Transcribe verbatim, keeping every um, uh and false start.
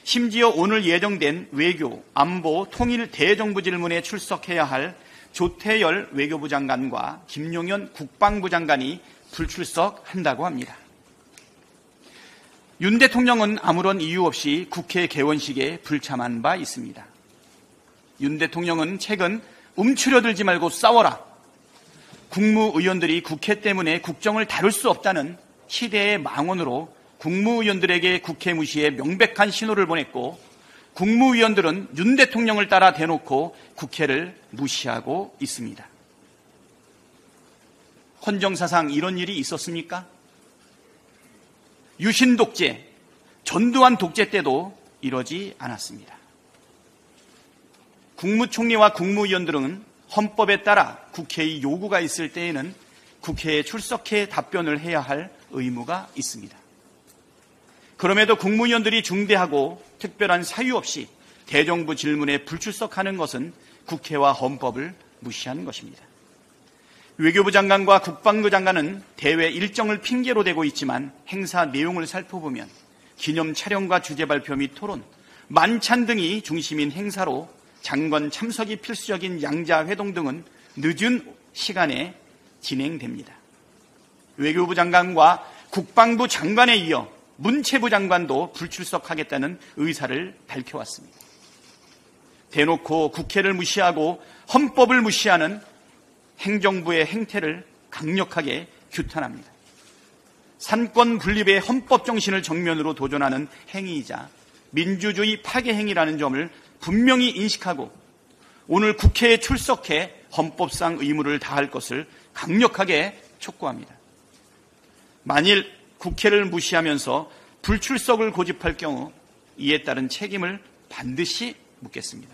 심지어 오늘 예정된 외교, 안보, 통일 대정부 질문에 출석해야 할 조태열 외교부 장관과 김용현 국방부 장관이 불출석한다고 합니다. 윤 대통령은 아무런 이유 없이 국회 개원식에 불참한 바 있습니다. 윤 대통령은 최근 움츠려들지 말고 싸워라. 국무의원들이 국회 때문에 국정을 다룰 수 없다는 시대의 망언으로 국무위원들에게 국회 무시에 명백한 신호를 보냈고, 국무위원들은 윤 대통령을 따라 대놓고 국회를 무시하고 있습니다. 헌정사상 이런 일이 있었습니까? 유신 독재, 전두환 독재 때도 이러지 않았습니다. 국무총리와 국무위원들은 헌법에 따라 국회의 요구가 있을 때에는 국회에 출석해 답변을 해야 할 의무가 있습니다. 그럼에도 국무위원들이 중대하고 특별한 사유 없이 대정부 질문에 불출석하는 것은 국회와 헌법을 무시하는 것입니다. 외교부 장관과 국방부 장관은 대회 일정을 핑계로 대고 있지만 행사 내용을 살펴보면 기념 촬영과 주제 발표 및 토론, 만찬 등이 중심인 행사로 장관 참석이 필수적인 양자회동 등은 늦은 시간에 진행됩니다. 외교부 장관과 국방부 장관에 이어 문체부 장관도 불출석하겠다는 의사를 밝혀왔습니다. 대놓고 국회를 무시하고 헌법을 무시하는 행정부의 행태를 강력하게 규탄합니다. 삼권 분립의 헌법 정신을 정면으로 도전하는 행위이자 민주주의 파괴 행위라는 점을 분명히 인식하고 오늘 국회에 출석해 헌법상 의무를 다할 것을 강력하게 촉구합니다. 만일 국회를 무시하면서 불출석을 고집할 경우 이에 따른 책임을 반드시 묻겠습니다.